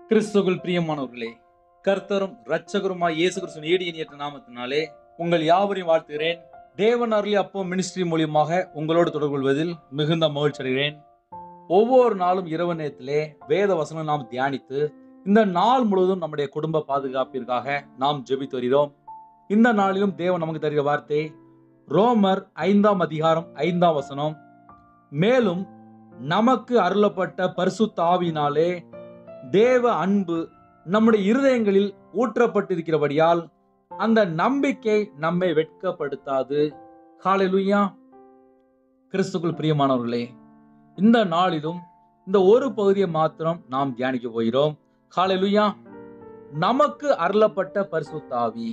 கிறிஸ்துவுக்குள் பிரியமானவர்களே, கர்த்தரும் இரட்சகருமாய் இயேசு கிறிஸ்துவின் ஈடியற்ற நாமத்தினாலே உங்கள் யாவரையும் வாழ்த்துகிறேன். தேவன் அருளிய அப்போ மினிஸ்ட்ரி மூலியமாக உங்களோடு தொடர்பு கொள்வதில் மிகுந்த மகிழ்ச்சி அடைகிறேன். ஒவ்வொரு நாளும் இரவு நேரத்திலே வேத வசனம் நாம் தியானித்து இந்த நாள் முழுவதும் நம்முடைய குடும்ப பாதுகாப்பிற்காக நாம் ஜெபித்து வருகிறோம். இந்த நாளிலும் தேவன் நமக்கு தருகிற வார்த்தை ரோமர் 5ஆம் அதிகாரம் 5ஆம் வசனம். மேலும் நமக்கு அருளப்பட்ட பரிசுத்த ஆவியினாலே தேவ அன்பு நம்முடைய இருதயங்களில் ஊற்றப்பட்டிருக்கிறபடியால் அந்த நம்பிக்கை நம்மை வெட்கப்படுத்தாது. ஹல்லேலூயா. கிறிஸ்துவுக்குள் பிரியமானவர்களே, இந்த நாளிலும் இந்த ஒரு பகுதியை மாத்திரம் நாம் தியானிக்க போகிறோம். ஹல்லேலூயா. நமக்கு அருளப்பட்ட பரிசுத்த ஆவி.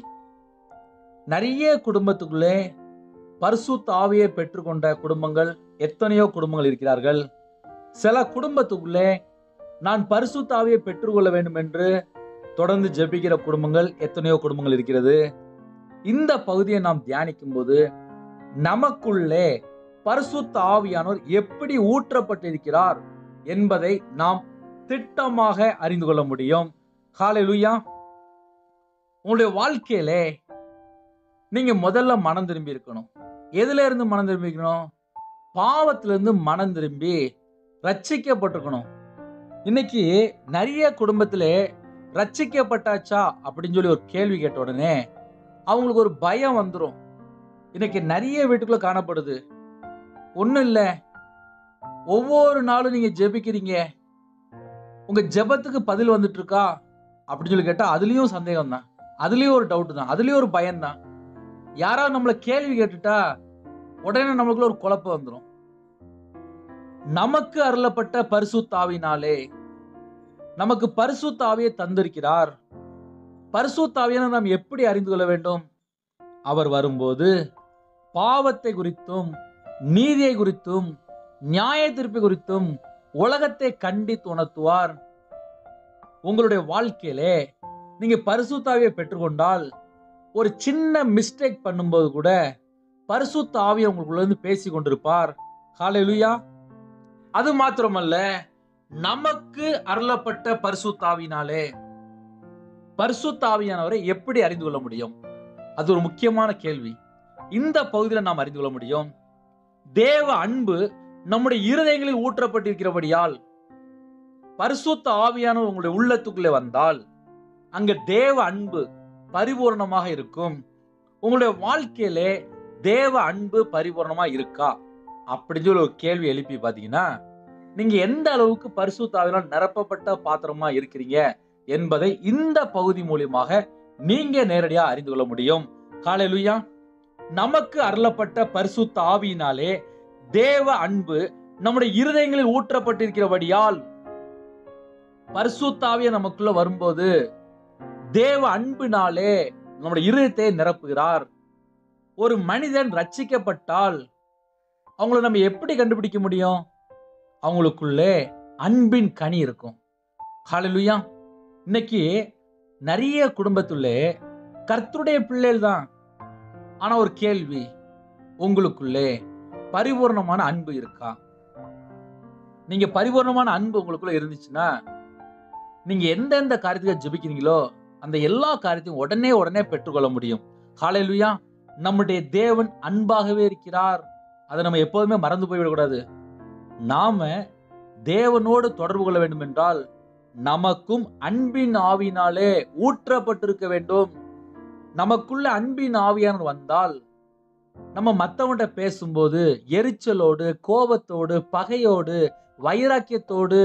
நிறைய குடும்பத்துக்குள்ளே பரிசுத்த ஆவியை பெற்றுக்கொண்ட குடும்பங்கள் எத்தனையோ குடும்பங்கள் இருக்கிறார்கள். சில குடும்பத்துக்குள்ளே நான் பரிசுத்த ஆவியை பெற்றுக்கொள்ள வேண்டும் என்று தொடர்ந்து ஜெபிக்கிற குடும்பங்கள் எத்தனையோ குடும்பங்கள் இருக்கிறது. இந்த பகுதியை நாம் தியானிக்கும் போது நமக்குள்ளே பரிசுத்த ஆவியானவர் எப்படி ஊற்றப்பட்டிருக்கிறார் என்பதை நாம் திட்டமாக அறிந்து கொள்ள முடியும். ஹல்லேலூயா. உங்களுடைய வாழ்க்கையிலே நீங்க முதல்ல மனம் திரும்பி இருக்கணும். எதுல இருந்து மனம் திரும்பி இருக்கணும்? பாவத்திலிருந்து மனம் திரும்பி ரட்சிக்கப்பட்டிருக்கணும். இன்னைக்கு நிறைய குடும்பத்திலே ரட்சிக்கப்பட்டாச்சா அப்படின்னு சொல்லி ஒரு கேள்வி கேட்ட உடனே அவங்களுக்கு ஒரு பயம் வந்துடும். இன்னைக்கு நிறைய வீட்டுக்குள்ள காணப்படுது. ஒண்ணும் இல்ல, ஒவ்வொரு நாளும் நீங்க ஜெபிக்கிறீங்க, உங்க ஜெபத்துக்கு பதில் வந்துட்டு இருக்கா அப்படின்னு சொல்லி கேட்டா அதுலயும் சந்தேகம் தான், அதுலயும் ஒரு டவுட் தான், அதுலயும் ஒரு பயம் தான். யாராவது நம்மள கேள்வி கேட்டுட்டா உடனே நம்மளுக்குள்ள ஒரு குழப்பம் வந்துடும். நமக்கு அருளப்பட்ட பரிசுத்த ஆவியினாலே நமக்கு பரிசுத்த ஆவியை தந்திருக்கிறார். பரிசுத்த ஆவியை நாம் எப்படி அறிந்து கொள்ள வேண்டும்? அவர் வரும்போது பாவத்தை குறித்தும் நீதியை குறித்தும் நியாய தீர்ப்பு குறித்தும் உலகத்தை கண்டித்து உணர்த்துவார். உங்களுடைய வாழ்க்கையிலே நீங்க பரிசுத்த ஆவியை பெற்றுக்கொண்டால் ஒரு சின்ன மிஸ்டேக் பண்ணும்போது கூட பரிசுத்த ஆவியை உங்களுக்குள்ள இருந்து பேசி கொண்டிருப்பார். ஹல்லேலூயா. அது மாத்திரமல்ல, நமக்கு அருளப்பட்ட பரிசுத்த ஆவியினாலே பரிசுத்த ஆவியானவரை எப்படி அறிந்து கொள்ள முடியும்? அது ஒரு முக்கியமான கேள்வி. இந்த பகுதியில் நாம் அறிந்து கொள்ள முடியும். தேவ அன்பு நம்முடைய இருதயங்களில் ஊற்றப்பட்டிருக்கிறபடியால் பரிசுத்த ஆவியானவர் உங்களுடைய உள்ளத்துக்குள்ளே வந்தால் அங்க தேவ அன்பு பரிபூர்ணமாக இருக்கும். உங்களுடைய வாழ்க்கையிலே தேவ அன்பு பரிபூர்ணமா இருக்கா அப்படின்னு சொல்லி ஒரு கேள்வி எழுப்பி பாத்தீங்கன்னா நீங்க எந்த அளவுக்கு பரிசுத்த ஆவியால் நிரப்பப்பட்ட பாத்திரமா இருக்கிறீங்க என்பதை இந்த பகுதி மூலமாக நீங்க நேரடியா அறிந்து கொள்ள முடியும். ஹல்லேலூயா. நமக்கு அருளப்பட்ட பரிசுத்த ஆவியினாலே தேவ அன்பு நம்முடைய இருதயங்களில் ஊற்றப்பட்டிருக்கிறபடியால் பரிசுத்த ஆவியா நமக்குள்ள வரும்போது தேவ அன்பினாலே நம்முடைய இருதயத்தை நிரப்புகிறார். ஒரு மனிதன் ரட்சிக்கப்பட்டால் அவங்கள நம்ம எப்படி கண்டுபிடிக்க முடியும்? அவங்களுக்குள்ளே அன்பின் கனி இருக்கும். ஹல்லேலூயா. இன்னைக்கு நிறைய குடும்பத்துள்ளே கர்த்தருடைய பிள்ளைகள் தான். ஆனா ஒரு கேள்வி, உங்களுக்குள்ளே பரிபூர்ணமான அன்பு இருக்கா? நீங்க பரிபூர்ணமான அன்பு உங்களுக்குள்ள இருந்துச்சுன்னா நீங்க எந்தெந்த காரியத்துக்கு ஜெபிக்கிறீங்களோ அந்த எல்லா காரியத்தையும் உடனே பெற்றுக்கொள்ள முடியும். ஹல்லேலூயா. நம்முடைய தேவன் அன்பாகவே இருக்கிறார். அதை நம்ம எப்போதுமே மறந்து போய்விடக்கூடாது. நாம தேவனோடு தொடர்பு கொள்ள வேண்டும் என்றால் நமக்கும் அன்பின் ஆவியினாலே ஊற்றப்பட்டிருக்க வேண்டும். நமக்குள்ள அன்பின் ஆவியானவர் வந்தால் நம்ம மற்றவன்கிட்ட பேசும்போது எரிச்சலோடு, கோபத்தோடு, பகையோடு, வைராக்கியத்தோடு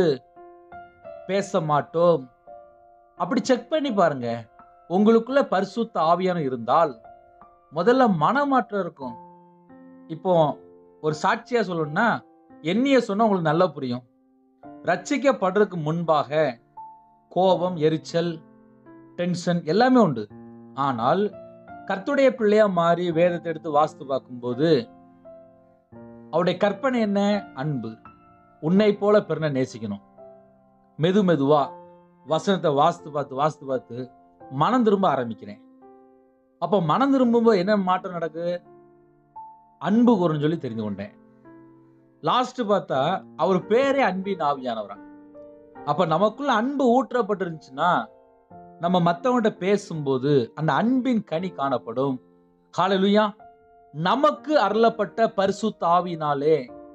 பேச மாட்டோம். அப்படி செக் பண்ணி பாருங்க. உங்களுக்குள்ள பரிசுத்த ஆவியானவர் இருந்தால் முதல்ல மனமாற்றம் இருக்கும். இப்போ ஒரு சாட்சியா சொல்லணும்னா என்னைய சொன்னா உங்களுக்கு நல்லா புரியும். ரட்சிக்கப்படுறதுக்கு முன்பாக கோபம், எரிச்சல், டென்ஷன் எல்லாமே உண்டு. ஆனால் கர்த்தருடைய பிள்ளையா மாறி வேதத்தை எடுத்து வாசித்து பார்க்கும்போது அவருடைய கற்பனை என்ன? அன்பு. உன்னை போல பிறனை நேசிக்கணும். மெதுவா வசனத்தை வாசித்து பார்த்து மனம் திரும்ப ஆரம்பிக்கிறேன். அப்ப மனம் திரும்பும்போது என்ன மாற்றம் நடக்குது? அன்பு கூறுன்னு சொல்லி தெரிந்து கொண்டேன். லாஸ்ட் பார்த்தா அவர் பேரே அன்பின் ஆவியானவரா. அப்ப நமக்குள்ள அன்பு ஊற்றப்பட்டிருந்துச்சுன்னா நம்ம மத்தவங்கிட்ட பேசும்போது அந்த அன்பின் கனி காணப்படும். ஹல்லேலூயா. நமக்கு அருளப்பட்ட பரிசுத்த ஆவியினாலே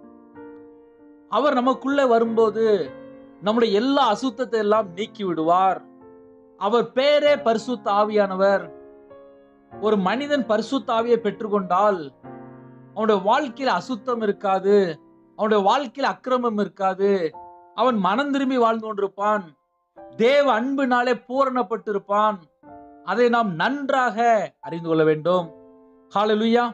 அவர் நமக்குள்ள வரும்போது நம்முடைய எல்லா அசுத்தத்தை எல்லாம் நீக்கி விடுவார். அவர் பேரே பரிசுத்த ஆவியானவர். ஒரு மனிதன் பரிசுத்த ஆவியை பெற்றுக்கொண்டால் அவனுடைய வாழ்க்கையில அசுத்தம் இருக்காது, அவனுடைய வாழ்க்கையில அக்கிரமம் இருக்காது. அவன் மனம் திரும்பி வாழ்ந்து கொண்டிருப்பான். தேவ அன்பினாலே பூரணப்பட்டிருப்பான். அதை நாம் நன்றாக அறிந்து கொள்ள வேண்டும். ஹல்லேலூயா.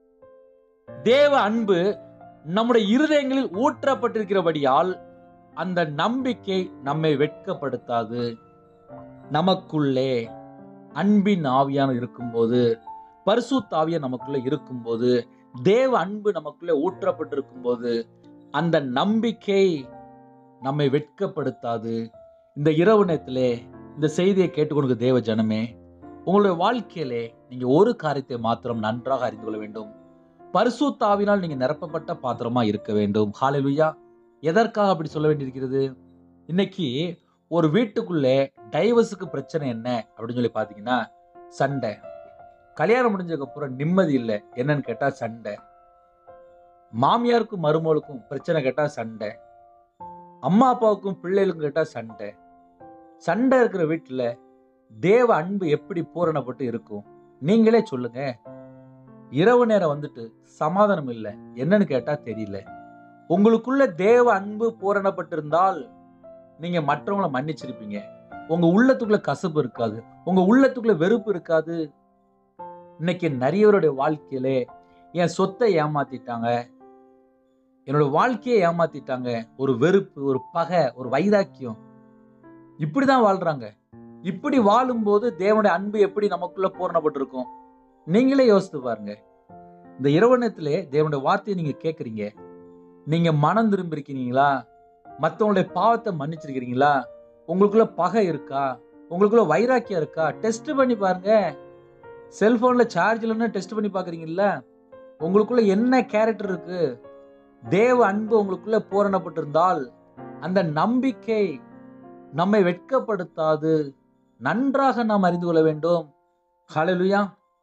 தேவ அன்பு நம்முடைய இருதயங்களில் ஊற்றப்பட்டிருக்கிறபடியால் அந்த நம்பிக்கை நம்மை வெட்கப்படுத்தாது. நமக்குள்ளே அன்பின் ஆவியான இருக்கும்போது, பரிசுத்த ஆவியார் நமக்குள்ள இருக்கும்போது, தேவ அன்பு நமக்குள்ளே ஊற்றப்பட்டிருக்கும் போது அந்த நம்பிக்கை நம்மை வெட்கப்படுத்தாது. இந்த இரவு நேரத்திலே இந்த செய்தியை கேட்டுக்கொண்டு தேவ ஜனமே, உங்களுடைய வாழ்க்கையிலே நீங்க ஒரு காரியத்தை மாத்திரம் நன்றாக அறிந்து கொள்ள வேண்டும். பரிசுத்த ஆவியினால் நீங்க நிரப்பப்பட்ட பாத்திரமா இருக்க வேண்டும். ஹல்லேலூயா. எதற்காக அப்படி சொல்ல வேண்டியிருக்கிறது? இன்னைக்கு ஒரு வீட்டுக்குள்ளே டைவர்ஸுக்கு பிரச்சனை என்ன அப்படின்னு சொல்லி பாத்தீங்கன்னா, சண்டை. கல்யாணம் முடிஞ்சதுக்கு அப்புறம் நிம்மதி இல்லை. என்னன்னு கேட்டா சண்டை. மாமியாருக்கும் மருமகளுக்கும் பிரச்சனை கேட்டா சண்டை. அம்மா அப்பாவுக்கும் பிள்ளைகளுக்கும் கேட்டா சண்டை. சண்டை இருக்கிற வீட்டுல தேவ அன்பு எப்படி பூரணப்பட்டு இருக்கும்? நீங்களே சொல்லுங்க. இரவு நேரம் வந்துட்டு சமாதானம் இல்லை. என்னன்னு கேட்டா தெரியல. உங்களுக்குள்ள தேவ அன்பு பூரணப்பட்டிருந்தால் நீங்க மற்றவங்களை மன்னிச்சிருப்பீங்க. உங்க உள்ளத்துக்குள்ள கசப்பு இருக்காது, உங்க உள்ளத்துக்குள்ள வெறுப்பு இருக்காது. இன்னைக்கு நிறையவருடைய வாழ்க்கையிலே என் சொத்தை ஏமாத்திட்டாங்க, என்னோட வாழ்க்கையை ஏமாத்திட்டாங்க, ஒரு வெறுப்பு, ஒரு பகை, ஒரு வைராக்கியம், இப்படிதான் வாழ்றாங்க. இப்படி வாழும்போது தேவனுடைய அன்பு எப்படி நமக்குள்ள பூரணப்பட்டிருக்கும்? நீங்களே யோசித்து பாருங்க. இந்த இரவு நேரத்திலே தேவனுடைய வார்த்தையை நீங்க கேட்கறீங்க. நீங்க மனம் திரும்பி இருக்கீங்களா? மற்றவங்களுடைய பாவத்தை மன்னிச்சிருக்கிறீங்களா? உங்களுக்குள்ள பகை இருக்கா? உங்களுக்குள்ள வைராக்கியம் இருக்கா? டெஸ்ட் பண்ணி பாருங்க. செல்போன்ல சார்ஜ் இல்லைன்னு டெஸ்ட் பண்ணி பாக்குறீங்கல்ல? உங்களுக்குள்ள என்ன கேரக்டர் இருக்கு? தேவ அன்பு உங்களுக்குள்ள பூரணப்பட்டிருந்தால் அந்த நம்பிக்கை நம்மை வெட்கப்படுத்தாது. நன்றாக நாம் அறிந்து கொள்ள வேண்டும். ஹல்லேலூயா.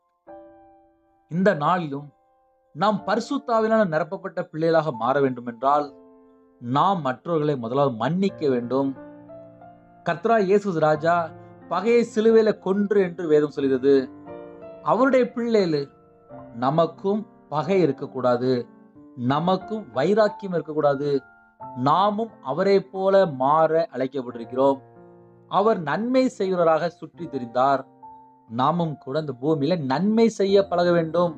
இந்த நாளிலும் நாம் பரிசுத்த ஆவியினால் நிரப்பப்பட்ட பிள்ளைகளாக மாற வேண்டும் என்றால் நாம் மற்றவர்களை முதலாவது மன்னிக்க வேண்டும். கர்த்தராகிய இயேசு ராஜா பகையை சிலுவையில கொன்று என்று வேதம் சொல்கிறது. அவருடைய பிள்ளைகள் நமக்கும் பகை இருக்கக்கூடாது, நமக்கும் வைராக்கியம் இருக்கக்கூடாது. நாமும் அவரை போல மாற அழைக்கப்பட்டிருக்கிறோம். அவர் நன்மை செய்கிறவராக சுற்றி திரிந்தார். நாமும் கூட இந்த பூமியில நன்மை செய்ய பழக வேண்டும்.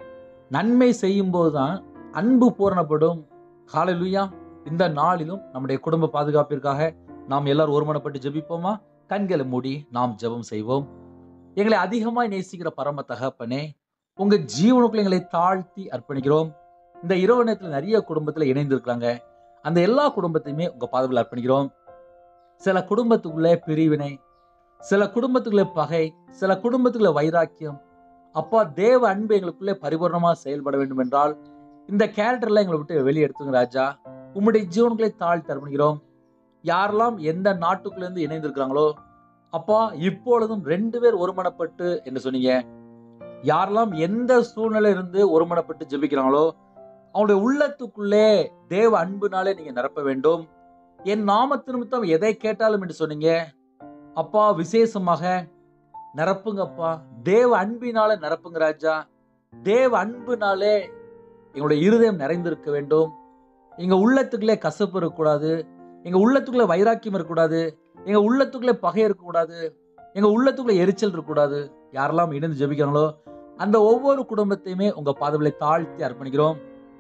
நன்மை செய்யும் போதுதான் அன்பு பூரணப்படும். ஹல்லேலூயா. இந்த நாளிலும் நம்முடைய குடும்ப பாதுகாப்பிற்காக நாம் எல்லாரும் ஒருமனப்பட்டு ஜெபிப்போமா? கண்களை மூடி நாம் ஜெபம் செய்வோம். எங்களை அதிகமாய் நேசிக்கிற பரம தகப்பனே, உங்க ஜீவனுக்குள்ள எங்களை தாழ்த்தி அர்ப்பணிக்கிறோம். இந்த இரவு நேரத்தில் நிறைய குடும்பத்துல இணைந்து இருக்கிறாங்க. அந்த எல்லா குடும்பத்தையுமே உங்க பாதத்தில் அர்ப்பணிக்கிறோம். சில குடும்பத்துக்குள்ளே பிரிவினை, சில குடும்பத்துக்குள்ளே பகை, சில குடும்பத்துக்குள்ள வைராக்கியம். அப்பா, தேவ அன்பு எங்களுக்குள்ளே பரிபூர்ணமா செயல்பட வேண்டும் என்றால் இந்த கேரக்டர்லாம் எங்களை விட்டு வெளியே எடுத்துங்க ராஜா. உம்முடைய ஜீவன்களை தாழ்த்தி அர்ப்பணிக்கிறோம். யாரெல்லாம் எந்த நாட்டுக்குள்ள இருந்து இணைந்திருக்கிறாங்களோ அப்பா, இப்பொழுதும் 2 பேர் ஒருமனப்பட்டு என்று சொன்னீங்க. யாரெல்லாம் எந்த சூழ்நிலை இருந்து ஒருமனப்பட்டு ஜெபிக்கிறாங்களோ அவனுடைய உள்ளத்துக்குள்ளே தேவ அன்புனாலே நீங்க நிரப்ப வேண்டும். என் நாமத்து நிமித்தம் எதை கேட்டாலும் என்று சொன்னீங்க. அப்பா, விசேஷமாக நிரப்புங்கப்பா. தேவ அன்பினால நிரப்புங்க ராஜா. தேவ அன்புனாலே எங்களுடைய இருதயம் நிறைந்திருக்க வேண்டும். எங்க உள்ளத்துக்குள்ளே கசப்பு இருக்கக்கூடாது, எங்க உள்ளத்துக்குள்ளே வைராக்கியம் இருக்கக்கூடாது, எங்க உள்ளத்துக்குள்ளே பகை இருக்கக்கூடாது, எங்க உள்ளத்துக்குள்ளே எரிச்சல் இருக்கக்கூடாது. யாரெல்லாம் இணைந்து ஜெபிக்கிறாங்களோ அந்த ஒவ்வொரு குடும்பத்தையுமே உங்க பாதங்களை தாழ்த்தி அர்ப்பணிக்கிறோம்.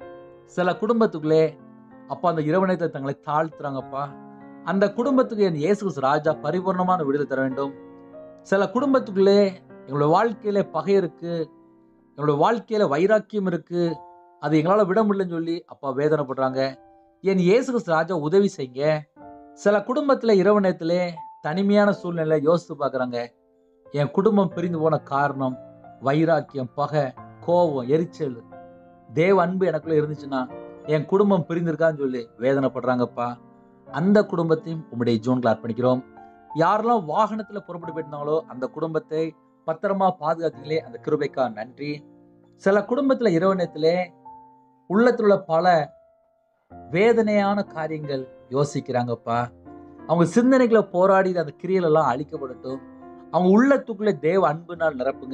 சில குடும்பத்துக்குள்ளே அப்பா அந்த இரவு நேரத்தை தங்களை தாழ்த்துறாங்கப்பா. அந்த குடும்பத்துக்கு என் இயேசு கிறிஸ்து ராஜா பரிபூர்ணமான விடுதலை தர வேண்டும். சில குடும்பத்துக்குள்ளே எங்களுடைய வாழ்க்கையில பகை இருக்கு, எங்களுடைய வாழ்க்கையில வைராக்கியம் இருக்கு, அது எங்களால விட முடியலன்னு சொல்லி அப்பா வேதனைப்படுறாங்க. என் இயேசு கிறிஸ்து ராஜா உதவி செய்யுங்க. சில குடும்பத்துல இரவு நேரத்திலே தனிமையான சூழ்நிலை யோசித்து பாக்குறாங்க. என் குடும்பம் பிரிந்து போன காரணம் வைராக்கியம், பகை, கோபம், எரிச்சல். தேவ அன்பு எனக்குள்ள இருந்துச்சுன்னா என் குடும்பம் பிரிந்திருக்கான்னு சொல்லி வேதனைப்படுறாங்கப்பா. அந்த குடும்பத்தையும் உம்முடைய ஜீவன்களை அர்ப்பணிக்கிறோம். யாரெல்லாம் வாகனத்துல புறப்பட்டு போயிருந்தாங்களோ அந்த குடும்பத்தை பத்திரமா பாதுகாத்தீங்களே, அந்த கிருபைக்கா நன்றி. சில குடும்பத்துல இரவு நேரத்திலே உள்ளத்துல உள்ள பல வேதனையான காரியங்கள் யோசிக்கிறாங்கப்பா. அவங்க சிந்தனைகளை போராடி அந்த கிரியைகள் எல்லாம் அழிக்கப்படட்டும். அவங்க உள்ளத்துக்குள்ள தேவ அன்புனால் நிரப்புங்க.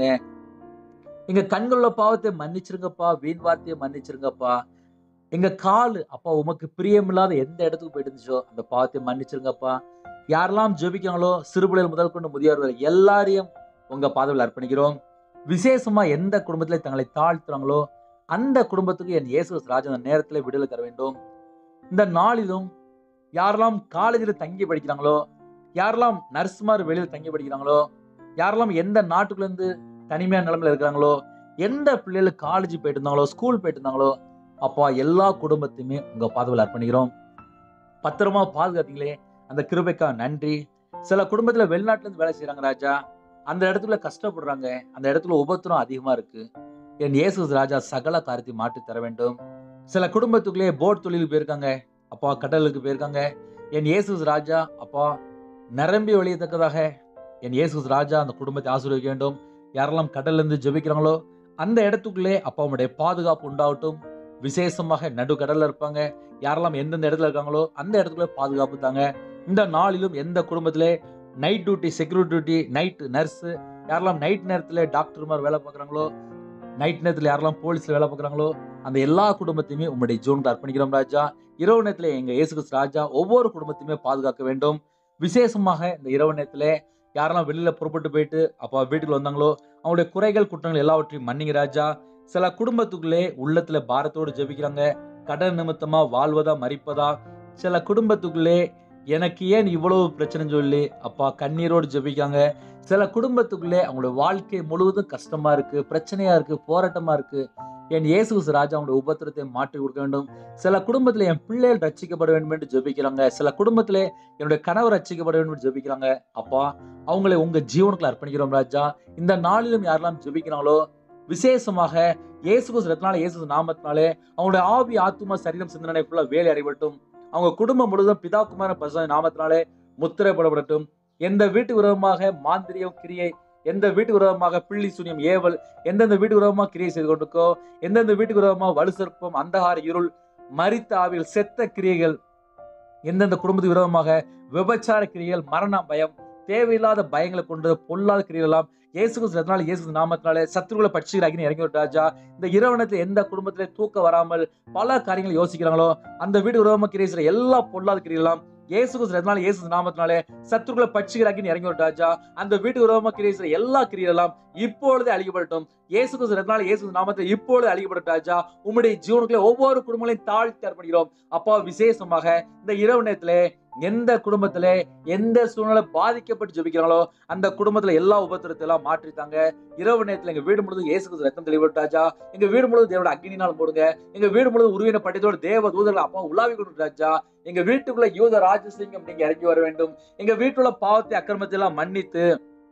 எங்க கண்களுள்ள பாவத்தை மன்னிச்சிருங்கப்பா, வீண் வார்த்தையை மன்னிச்சிருங்கப்பா. எங்க காலு அப்பா உமக்கு பிரியமில்லாத எந்த இடத்துக்கு போயிட்டு இருந்துச்சோ அந்த பாவத்தை மன்னிச்சிருங்கப்பா. யாரெல்லாம் ஜெபிக்கிறாங்களோ சிறுபிள்ளைகள் முதல் கொண்டு முதியோர் வரை எல்லாரையும் உங்க பாதவில் அர்ப்பணிக்கிறோம். விசேஷமா எந்த குடும்பத்திலே தங்களை தாழ்த்துறாங்களோ அந்த குடும்பத்துக்கு என் இயேசு ராஜா அந்த நேரத்தில் விடுதலை தர வேண்டும். இந்த நாளிலும் யாரெல்லாம் காலேஜில் தங்கி படிக்கிறாங்களோ, யாரெல்லாம் நர்ஸ்மார் வெளியில் தங்கி படிக்கிறாங்களோ, யாரெல்லாம் எந்த நாட்டுக்குள்ள இருந்து தனிமையான நிலைமையில இருக்கிறாங்களோ, எந்த பிள்ளைகள் காலேஜ் போயிட்டு இருந்தாங்களோ, ஸ்கூல் போயிட்டு இருந்தாங்களோ, அப்பா எல்லா குடும்பத்தையுமே உங்க பாதவில் அர்ப்பணிக்கிறோம். பத்திரமா பாதுகாத்தீங்களே, அந்த கிருபைக்கா நன்றி. சில குடும்பத்துல வெளிநாட்டுல இருந்து வேலை செய்யறாங்க ராஜா, அந்த இடத்துல கஷ்டப்படுறாங்க, அந்த இடத்துல உபத்திரம் அதிகமா இருக்கு. என் இயேசு ராஜா சகல காரியத்தை மாற்றி தர வேண்டும். சில குடும்பத்துக்குள்ளே போட் தொழிலுக்கு போயிருக்காங்க அப்பா, கடலுக்கு போயிருக்காங்க. என் இயேசு ராஜா அப்பா நிரம்பி ஒழியத்தக்கதாக என் இயேசு ராஜா அந்த குடும்பத்தை ஆசீர்வதிக்க வேண்டும். யாரெல்லாம் கடல்ல இருந்து ஜெபிக்கிறாங்களோ அந்த இடத்துக்குள்ளே அப்பா உடைய பாதுகாப்பு உண்டாகட்டும். விசேஷமாக நடுக்கடல்ல இருப்பாங்க, யாரெல்லாம் எந்தெந்த இடத்துல இருக்காங்களோ அந்த இடத்துக்குள்ள பாதுகாப்பு தாங்க. இந்த நாளிலும் எந்த குடும்பத்திலே night duty, security duty, night nurse, யாரெல்லாம் நைட் நேரத்துல டாக்டர்மார் வேலை பார்க்குறாங்களோ, நைட் நேரத்துல யாரெல்லாம் போலீஸ்ல வேலை பார்க்குறாங்களோ அந்த எல்லா குடும்பத்தையுமே உங்களுடைய ஜீவனுக்கு அர்ப்பணிக்கிறோம் ராஜா. இரவு நேரத்துல எங்க இயேசு கிறிஸ்து ராஜா ஒவ்வொரு குடும்பத்தையுமே பாதுகாக்க வேண்டும். விசேஷமாக இந்த இரவு நேரத்துல யாரெல்லாம் வெளியில புறப்பட்டு போயிட்டு அப்பா வீட்டுக்கு வந்தாங்களோ அவங்களுடைய குறைகள் குற்றங்கள் எல்லாவற்றையும் மன்னிங்க ராஜா. சில குடும்பத்துக்குள்ளே உள்ளத்துல பாரத்தோடு ஜெபிக்கிறாங்க, கடன் நிமித்தமா வாழ்வதா மறிப்பதா. சில குடும்பத்துக்குள்ளே எனக்கு ஏன் இவ்வளவு பிரச்சனை சொல்லி அப்பா கண்ணீரோடு ஜெபிக்காங்க. சில குடும்பத்துக்குள்ளே அவங்களுடைய வாழ்க்கை முழுவதும் கஷ்டமா இருக்கு, பிரச்சனையா இருக்கு, போராட்டமா இருக்கு. என் இயேசு ராஜா அவங்களுடைய உபத்திரத்தை மாற்றி கொடுக்க வேண்டும். சில குடும்பத்துல என் பிள்ளைகள் ரட்சிக்கப்பட வேண்டும் என்று ஜெபிக்கிறாங்க. சில குடும்பத்திலே என்னுடைய கணவர் ரட்சிக்கப்பட வேண்டும் என்று ஜெபிக்கிறாங்க. அப்பா அவங்களை உங்க ஜீவனுக்குள்ள அர்ப்பணிக்கிறோம் ராஜா. இந்த நாளிலும் யாரெல்லாம் ஜெபிக்கிறாங்களோ விசேஷமாக இயேசு கிறிஸ்துவினாலே, இயேசு நாமத்தினாலே அவங்களுடைய ஆவி, ஆத்துமா, சரீரம், சிந்தனை ஃபுல்லா வேலை அறிவட்டும். அவங்க குடும்பம் முழுவதும் பிதா குமார பரிசுத்த நாமத்தினாலே முத்திரை போடப்படட்டும். எந்த வீட்டு விரோதமாக மாந்திரியம் கிரியை, எந்த வீட்டு விரோதமாக பிள்ளி சூனியம் ஏவல், எந்தெந்த வீட்டு விரோதமாக கிரியை செய்து கொண்டிருக்கோ, எந்தெந்த வீட்டு விரோதமாக வலு சர்ப்பம், அந்தகார இருள், மரித்த ஆவிகள், செத்த கிரியைகள், எந்தெந்த குடும்பத்துக்கு விரோதமாக விபச்சார கிரியைகள், மரண பயம், தேவையில்லாத பயங்களை கொண்டு பொல்லாத கிரியைகள் எல்லாம் இயேசு கிறிஸ்துவினாலே, இயேசு நாமத்தினாலே சத்துருக்களை பட்சிகளாக்கி இறங்கி விட்டு ராஜா. இந்த இரவு நேரத்தில் எந்த குடும்பத்திலே தூக்கம் வராமல் பல காரியங்களை யோசிக்கிறாங்களோ அந்த வீடு விரோதமாக கிரியை செய்கிற எல்லா பொல்லாத கிரியெல்லாம் இயேசு கிறிஸ்துவினாலே, இயேசு நாமத்தினாலே சத்துருக்களை பட்சிகளாக்கி இறங்கி விட்டு ராஜா. அந்த வீட்டு விரோதமாக கிரியை செய்கிற எல்லா கிரியெல்லாம் இப்பொழுதே அழிக்கப்படட்டும். இயேசு கிறிஸ்துவினாலே, இயேசு நாமத்தில் இப்பொழுது அழிக்கப்படட்டும் ராஜா. உம்முடைய ஜீவனுக்குள்ளே ஒவ்வொரு குடும்பங்களையும் தாழ்த்தி அர்ப்பணிக்கிறோம் அப்பா. விசேஷமாக இந்த இரவு நேரத்திலே எந்த குடும்பத்திலே எந்த சூழ்நிலை பாதிக்கப்பட்டு ஜெபிக்கிறாங்களோ அந்த குடும்பத்துல எல்லா உபத்திரத்தை எல்லாம் மாற்றித்தாங்க. இரவு நேரத்துல எங்க வீடு முழுவதும் இயேசு கிறிஸ்து ரத்தம் தெளிவிட்டாச்சா. எங்க வீடு முழுவதும் தேவோட அக்னினாலும் போடுங்க. எங்க வீடு முழுவதும் உருவின பட்டத்தோட தேவ தூதர்கள் அப்பா உலாவி கொண்டுட்டாச்சா. எங்க வீட்டுக்குள்ள யூத ராஜசிங்கம் நீங்க இறங்கி வர வேண்டும். எங்க வீட்டுல பாவத்தை அக்கிரமத்தை எல்லாம் மன்னித்து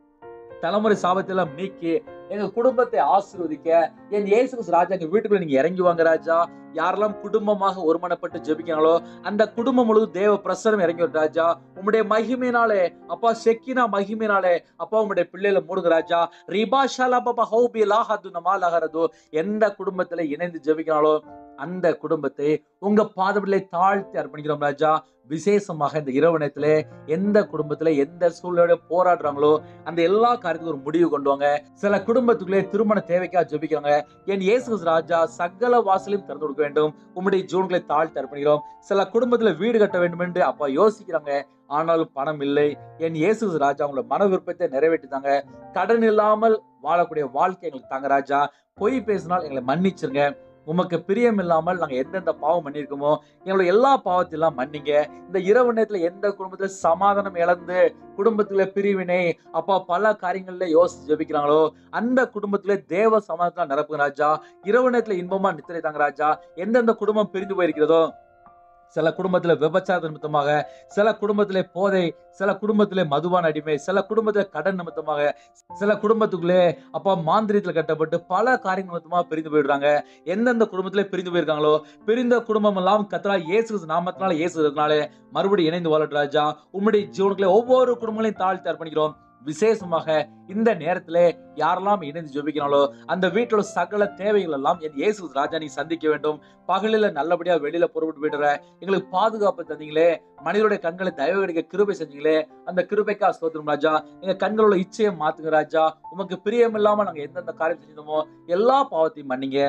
தலைமுறை சாபத்தை எல்லாம் நீக்கி எங்க குடும்பத்தை ஆசீர்வதிக்க என் இயேசு கிறிஸ்து ராஜா எங்க வீட்டுக்குள்ள நீங்க இறங்கி வாங்க ராஜா. யாரெல்லாம் குடும்பமாக ஒருமனப்பட்டு ஜெபிக்கிறாங்களோ அந்த குடும்பம் முழுவதும் தேவ பிரசனம் இறங்கி வரும் ராஜா. உம்முடைய மகிமையினாலே அப்பா, செக்கினா மகிமையினாலே அப்பா உம்முடைய பிள்ளைகளை மூடுங்க ராஜா. ரிபாஷாலா பாபா ஹௌபி லாஹது நமாலஹரது. எந்த குடும்பத்துல இணைந்து ஜெபிக்கிறாங்களோ அந்த குடும்பத்தை உங்க பாதத்திலே தாழ்த்தி அர்ப்பணிக்கிறோம் ராஜா. விசேஷமாக இந்த இரவு நேரத்திலே எந்த குடும்பத்துல எந்த சூழ்நிலையோட போராடுறாங்களோ அந்த எல்லா காரியத்துக்கும் ஒரு முடிவு கொண்டு வாங்க. சில குடும்பத்துக்குள்ளே திருமண தேவைக்காக ஜெபிக்கிறாங்க. என் இயேசு ராஜா சகல வாசலையும் திறந்து கொடுக்க வேண்டும். உம்முடைய ஜீவன்களை தாழ்த்தி அர்ப்பணிக்கிறோம். சில குடும்பத்துல வீடு கட்ட வேண்டும் என்று அப்பா யோசிக்கிறாங்க, ஆனாலும் பணம் இல்லை. என் இயேசு ராஜா உங்களை மன விருப்பத்தை நிறைவேற்றித்தாங்க. கடன் இல்லாமல் வாழக்கூடிய வாழ்க்கை எங்களுக்கு தாங்க ராஜா. பொய் பேசினால் எங்களை மன்னிச்சிருங்க. உமக்கு பிரியம் இல்லாமல் நாங்க எந்தெந்த பாவம் பண்ணிருக்கோமோ எங்களோட எல்லா பாவத்தையும் மன்னிங்க. இந்த இரவு நேரத்துல எந்த குடும்பத்துல சமாதானம் இழந்து குடும்பத்துல பிரிவினை அப்பா பல காரியங்கள்ல யோசிச்சு ஜெபிக்கிறாங்களோ அந்த குடும்பத்துல தேவ சமாதானத்துல நிரப்புங்க ராஜா. இரவு நேரத்துல இன்பமா நித்திரை தாங்க ராஜா. எந்தெந்த குடும்பம் பிரிந்து போயிருக்கிறதோ சில குடும்பத்துல விபச்சார நிமித்தமாக, சில குடும்பத்திலே போதை, சில குடும்பத்திலே மதுபான அடிமை, சில குடும்பத்திலே கடன் நிமித்தமாக, சில குடும்பத்துக்குள்ளே அப்பா மாந்திரியத்துல கட்டப்பட்டு பல காரியங்கள் நிமித்தமா பிரிந்து போயிடுறாங்க. எந்தெந்த குடும்பத்திலே பிரிந்து போயிருக்காங்களோ, பிரிந்த குடும்பம் எல்லாம் கர்த்தராகிய இயேசு கிறிஸ்து நாமத்தினால இயேசுனாலே மறுபடியும் இணைந்து வாழட்டும் ராஜா. உம்முடைய ஜீவனுக்குள்ளே ஒவ்வொரு குடும்பங்களையும் தாழ்த்தி அர்ப்பணிக்கிறோம். விசேஷமாக இந்த நேரத்திலே யாரெல்லாம் இணைந்து ஜெபிக்கிறாங்களோ அந்த வீட்டோட சகல தேவைகள் எல்லாம் என் இயேசு ராஜா நீ சந்திக்க வேண்டும். பகலில நல்லபடியா வெளியில புறப்பட்டு போயிடுற எங்களுக்கு பாதுகாப்பு தந்தீங்களே, மனிதனுடைய கண்களை தயவு கிடைக்க கிருபை செஞ்சீங்களே, அந்த கிருபைக்கா ஸ்தோத்திரம் ராஜா. எங்க கண்களோட இச்சையை மாத்துங்க ராஜா. உமக்கு பிரியம் இல்லாம நாங்க எந்தெந்த காரியம் செஞ்சோமோ எல்லா பாவத்தையும் மன்னிங்க.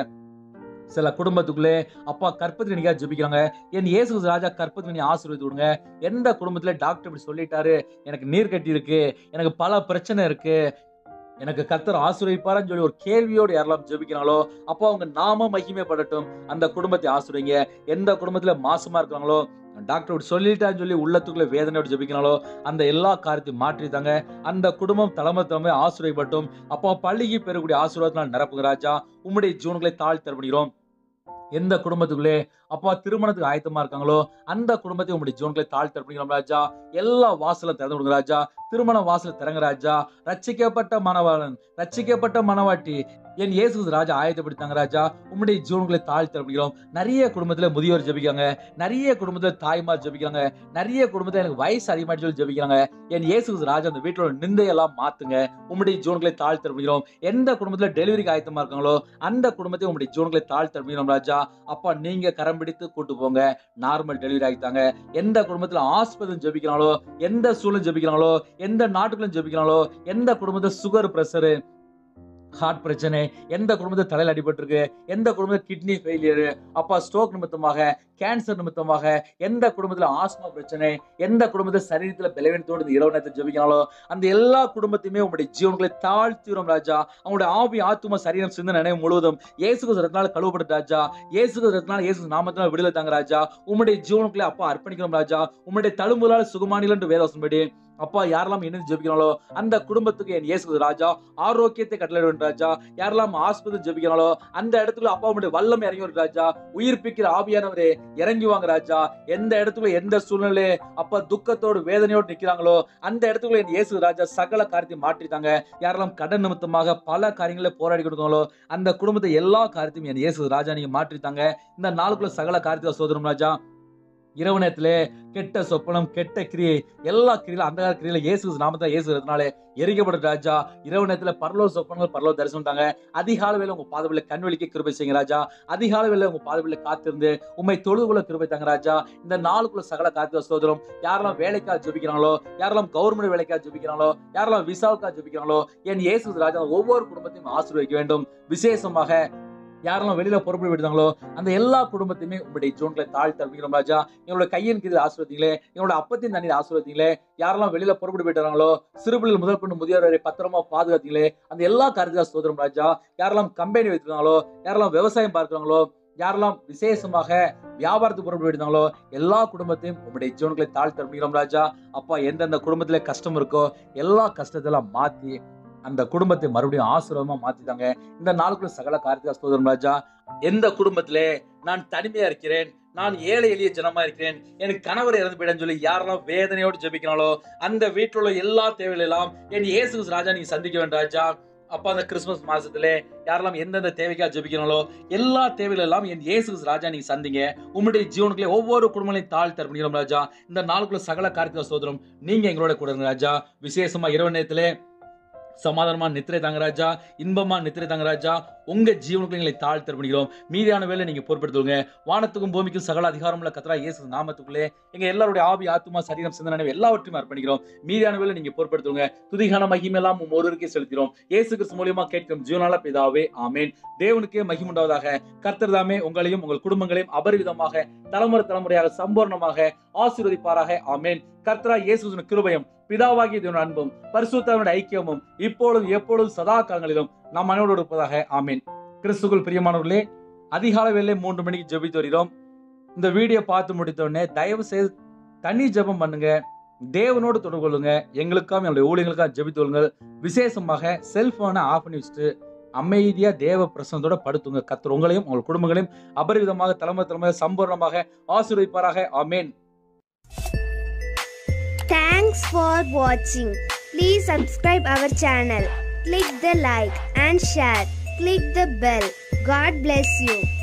சில குடும்பத்துக்குள்ளே அப்பா கற்பத்தின் நீங்க ஜெபிக்கிறாங்க. என் இயேசு ராஜா கற்பத்தின் நீ ஆசீர்வதித்து விடுங்க. எந்த குடும்பத்துல டாக்டர் இப்படி சொல்லிட்டாரு, எனக்கு நீர் கட்டி இருக்கு, எனக்கு பல பிரச்சனை இருக்கு, எனக்கு கர்த்தர் ஆசீர்வதிப்பாருன்னு சொல்லி ஒரு கேள்வியோடு யாரெல்லாம் ஜெபிக்கிறாங்களோ அப்போ அவங்க நாம மகிமைப்படட்டும். அந்த குடும்பத்தை ஆசீர்வதிங்க. எந்த குடும்பத்துல மாசமா இருக்கிறாங்களோ டாக்டர் சொல்லிட்டான்னு சொல்லி உள்ளத்துக்குள்ள வேதனையோடு ஜெபிக்கிறாங்களோ அந்த எல்லா காரியத்தையும் மாற்றித்தாங்க. அந்த குடும்பம் தலைமை ஆசீர்வதிப்பட்டும். அப்போ பள்ளிக்கு பெறக்கூடிய ஆசீர்வாதத்தினால் நிரப்புங்க ராஜா. உம்முடைய ஜீவன்களை தாழ்த்தி தரப்படுகிறோம். எந்த குடும்பத்துக்குள்ளே அப்பா திருமணத்துக்கு ஆயத்தமா இருக்காங்களோ அந்த குடும்பத்தை உங்களுடைய ஜீவன்களை தாழ்த்தி அர்ப்பணிக்கிறோம் ராஜா. எல்லா வாசல திறந்து விடுங்க ராஜா. திருமண வாசல திறங்க ராஜா. ரட்சிக்கப்பட்ட மணவாளன், ரட்சிக்கப்பட்ட மணவாட்டி என் இயேசு ராஜா ஆயத்தப்படுத்தாங்க ராஜா. உம்முடைய ஜீவன்களை தாழ்த்தி அர்ப்பணிக்கிறோம். நிறைய குடும்பத்துல முதியோர் ஜெபிக்கிறாங்க, நிறைய குடும்பத்துல தாய்மார் ஜெபிக்கிறாங்க, நிறைய குடும்பத்துல எனக்கு வயசு அதிகமாயிட்டு சொல்லி ஜெபிக்கிறாங்க. என் இயேசு ராஜா அந்த வீட்டோட நிந்தையெல்லாம் மாத்துங்க. உம்முடைய ஜீவன்களை தாழ்த்தி அர்ப்பணிக்கிறோம். எந்த குடும்பத்துல டெலிவரிக்கு ஆயத்தமா இருக்காங்களோ அந்த குடும்பத்தை உம்முடைய ஜீவன்களை தாழ்த்தி அர்ப்பணிக்கிறோம் ராஜா. அப்பா நீங்க கரம் பிடித்து கூட்டு போங்க, நார்மல் டெலிவரி ஆகிட்டாங்க. எந்த குடும்பத்துல ஆஸ்பத்திரி ஜெபிக்கிறாங்களோ, எந்த சூழல் ஜெபிக்கிறாங்களோ, எந்த நாட்டுக்குள்ள ஜெபிக்கிறாங்களோ, எந்த குடும்பத்துல சுகர் பிரஷர் ஹார்ட் பிரச்சனை, எந்த குடும்பத்தில் தலையில் அடிபட்டு இருக்கு, எந்த குடும்பத்தில் கிட்னி ஃபெயிலியர், அப்பா ஸ்ட்ரோக் நிமித்தமாக, கேன்சர் நிமித்தமாக, எந்த குடும்பத்தில் ஆஸ்மா பிரச்சனை, எந்த குடும்பத்தில் சரீரத்தில் பலவீனத்தோடு இரவு நேரத்தில் ஜெபிக்கிறாங்களோ அந்த எல்லா குடும்பத்தையுமே உங்களுடைய ஜீவன்களை தாழ்த்திடும் ராஜா. அவங்களுடைய ஆவி ஆத்தும சரீரம் சிந்தனை நினைவு முழுவதும் இயேசு கிறிஸ்துவினால கழுவப்பட்ட ராஜா. இயேசு கிறிஸ்துவினால இயேசு நாமத்தினால விடுதலை தாங்க ராஜா. உம்முடைய ஜீவனுக்குள்ளே அப்பா அர்ப்பணிக்கிறோம் ராஜா. உம்முடைய தழும்புகளால் சுகமானிகள் என்று வேதவசன்படி அப்பா யாரெல்லாம் இணைந்து ஜெபிக்கிறாங்களோ அந்த குடும்பத்துக்கு என் இயேசு ராஜா ஆரோக்கியத்தை கட்டளையிடும் ராஜா. யாரெல்லாம் ஆஸ்பத்திரி ஜெபிக்கிறாங்களோ அந்த இடத்துல அப்பா உடைய வல்லமை இறங்கி வரும் ராஜா. உயிர்ப்பிக்கிற ஆவியானவரே இறங்கி வாங்க ராஜா. எந்த இடத்துல எந்த சூழ்நிலை அப்பா துக்கத்தோடு வேதனையோடு நிக்கிறாங்களோ அந்த இடத்துல என் இயேசு ராஜா சகல காரியத்தை மாற்றிட்டாங்க. யாரெல்லாம் கடன் நிமித்தமாக பல காரியங்களை போராடி கொடுத்தாங்களோ அந்த குடும்பத்தை எல்லா காரியத்தையும் என் இயேசு ராஜா நீங்க மாற்றிட்டாங்க. இந்த நாளுக்குள்ள சகல காரியத்தை சோதரும் ராஜா. இரவு நேரத்திலே கெட்ட சொப்பனம், கெட்ட கிரியை, எல்லா கிரியில அந்த கிரியில இயேசு நாமத்தை இயேசுனாலே எரிக்கப்பட்ட ராஜா. இரவு நேரத்துல பரலோக சொப்பனங்கள், பரலோக தரிசனம் தாங்க. அதிகால வேலை உங்க பாதவில கண்வெளிக்க கிருபை செய்யுங்க ராஜா. அதிகால வேலை உங்க பாதவில காத்திருந்து உண்மை தொழுதுகுள்ள கிருபை தாங்க ராஜா. இந்த நாளுக்குள்ள சகல காத்திர சோதரம். யாரெல்லாம் வேலைக்காக ஜெபிக்கிறாங்களோ, யாரெல்லாம் கவர்மெண்ட் வேலைக்காக ஜெபிக்கிறாங்களோ, யாரெல்லாம் விசாவுக்காக ஜெபிக்கிறாங்களோ என் இயேசு ராஜா ஒவ்வொரு குடும்பத்தையும் ஆசீர்வதிக்க வேண்டும். விசேஷமாக யாரெல்லாம் வெளியில பொறுப்பு விடுதாங்களோ அந்த எல்லா குடும்பத்தையுமே உங்களுடைய ஜீவன்களை தாழ்த்தி அர்ப்பணிக்கிறோம் ராஜா. எங்களோட கையின் கீழ் ஆசீர்வதிங்களே, எங்களோட அப்பத்தின் தண்ணீர் ஆசீர்வதிங்களே. யாரெல்லாம் வெளியில பொறுப்பு போயிட்டாங்களோ சிறுபிள்ளைகள் முதல் கொண்டு முதியோர் வரை பத்திரமா பாதுகாத்தீங்களே, அந்த எல்லா காரியத்தையும் சோதரம் ராஜா. யாரெல்லாம் கம்பெனி வைத்திருக்காங்களோ, யாரெல்லாம் விவசாயம் பார்க்கிறாங்களோ, யாரெல்லாம் விசேஷமாக வியாபாரத்துக்கு பொறுப்பு போயிட்டாங்களோ எல்லா குடும்பத்தையும் உங்களுடைய ஜீவன்களை தாழ்த்தி அர்ப்பணிக்கிறோம் ராஜா. அப்பா எந்தெந்த குடும்பத்திலே கஷ்டம் இருக்கோ எல்லா கஷ்டத்தெல்லாம் மாத்தி அந்த குடும்பத்தை மறுபடியும் ஆசீர்வாதமா மாத்திட்டாங்க. இந்த நாளுக்குள்ள சகல காரியத்தை சோதரம் ராஜா. எந்த குடும்பத்திலே நான் தனிமையா இருக்கிறேன், நான் ஏழை எளிய ஜனமா இருக்கிறேன், எனக்கு கணவர் இறந்து போயிடன்னு சொல்லி யாரெல்லாம் வேதனையோடு ஜெபிக்கிறாங்களோ அந்த வீட்டில் உள்ள எல்லா தேவைகளெல்லாம் என் இயேசு ராஜா நீங்க சந்திக்க வேண்டும் ராஜா. அப்பா அந்த கிறிஸ்துமஸ் மாசத்திலே யாரெல்லாம் எந்தெந்த தேவைக்காக ஜெபிக்கிறாங்களோ எல்லா தேவைகள் எல்லாம் என் இயேசு ராஜா நீங்க சந்திங்க. உங்களுடைய ஜீவனுக்குள்ளே ஒவ்வொரு குடும்பங்களையும் தாழ்த்தி அர்ப்பணிக்கிறோம் ராஜா. இந்த நாளுக்குள்ள சகல காரியத்தை சோதரம் நீங்க எங்களோட கூட இருங்க ராஜா. விசேஷமா இரவு நேரத்திலே சமாதானமா நித்திரை தாங்க ராஜா, இன்பமா நித்திரை தாங்க ராஜா. உங்க ஜீவனுக்கு எங்களை தாழ்த்தி அர்ப்பணிக்கிறோம். மீதியான வேலை நீங்க பொறுப்படுத்துவங்க. வானத்துக்கும் பூமிக்கும் சகல அதிகாரம் உள்ள கர்த்தராகிய இயேசு நாமத்துக்குள்ளே எங்க எல்லாருடைய ஆவி ஆத்துமா சரீரம் சிந்தனை எல்லாவற்றையும் அர்ப்பணிக்கிறோம். மீதியான வேலை நீங்க பொறுப்படுத்துவங்க. துதிகான மகிமை எல்லாம் ஒருவருக்கே செலுத்துகிறோம். இயேசு கிறிஸ்து மூலமா கேட்கும் ஜீவனால பிதாவே ஆமேன். தேவனுக்கே மகிமை உண்டாவதாக. கர்த்தர் தாமே உங்களையும் உங்கள் குடும்பங்களையும் அபரிவிதமாக தலைமுறை தலைமுறையாக சம்பூர்ணமாக ஆசீர்வதிப்பாராக ஆமேன். கர்த்தராகிய இயேசுவின் கிருபையும் பிதாவாகிய தேவனுடைய அன்பும் பரிசுத்தருடைய ஐக்கியமும் இப்பொழுதும் எப்பொழுதும் சதா காலங்களிலும் நாம் அனைவரோடு இருப்பதாக ஆமேன். கிறிஸ்துவுக்குள் பிரியமானவர்களே, அதிகாலை வேளை 3 மணிக்கு ஜெபித்து வருகிறோம். இந்த வீடியோ பார்த்து முடித்த உடனே தயவு செய்து தனி ஜெபம் பண்ணுங்க, தேவனோடு தொடர்பு கொள்ளுங்க. எங்களுக்காக என்னுடைய ஊழியர்களுக்காக ஜெபித்து கொள்ளுங்கள். விசேஷமாக செல்போனை ஆஃப் பண்ணி வச்சுட்டு அமைதியா தேவ பிரசன்னத்தோட படுத்துங்க. கர்த்தர் உங்களையும் உங்கள் குடும்பங்களையும் அபரிவிதமாக தலைமுறை சம்பூர்ணமாக ஆசீர்வதிப்பாராக. ஆமென். Thanks for watching. Please subscribe our channel. Click the like and share. Click the bell. God bless you.